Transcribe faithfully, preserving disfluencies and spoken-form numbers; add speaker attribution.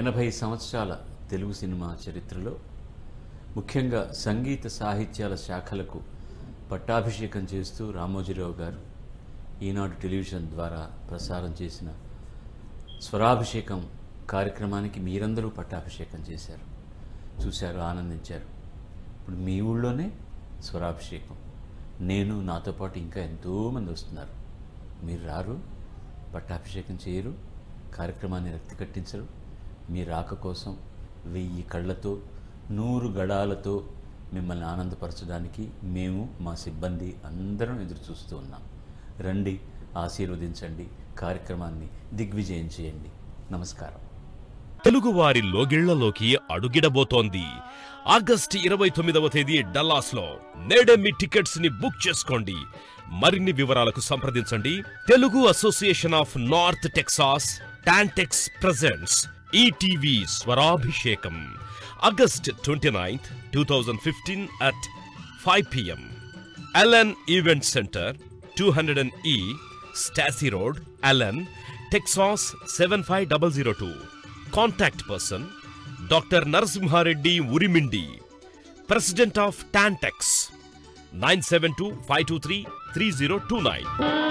Speaker 1: ఎనభై సంవత్సరాల తెలుగు సినిమా చరిత్రలో ముఖ్యంగా సంగీత సాహిత్యాల శాఖలకు పట్టాభిషేకం చేస్తూ రామోజీరావు గారు ఈనాడు టెలివిజన్ ద్వారా ప్రసారం చేసిన స్వరాభిషేకం కార్యక్రమానికి మీరందరూ పట్టాభిషేకం చేశారు, చూశారు, ఆనందించారు. ఇప్పుడు మీ ఊళ్ళోనే స్వరాభిషేకం, నేను నాతో పాటు ఇంకా ఎంతోమంది వస్తున్నారు. మీరు రారు, పట్టాభిషేకం చేయరు, కార్యక్రమాన్ని రక్తి కట్టించరు. మీ రాక కోసం వెయ్యి కళ్ళతో నూరు గడాలతో మిమ్మల్ని ఆనందపరచడానికి మేము మా సిబ్బంది అందరం ఎదురు చూస్తూ ఉన్నాం. రండి, ఆశీర్వదించండి, కార్యక్రమాన్ని దిగ్విజయం చేయండి. నమస్కారం.
Speaker 2: తెలుగువారి లోగిళ్లలోకి అడుగిడబోతోంది ఆగస్టు ఇరవై తొమ్మిదవ తేదీ డల్లాస్ లో. నేడే మీ టికెట్స్ ని బుక్ చేసుకోండి. మరిన్ని వివరాలకు సంప్రదించండి. Telugu association of north Texas TANTEX presents ETV Swarabhishekam August twenty ninth two thousand fifteen at five p m Allen Event Center, two hundred E Stacy Road, Allen, Texas seven five zero zero two. Contact person Doctor Narasimhareddy Urimindi, President of Tantex, nine seven two five two three three zero two nine.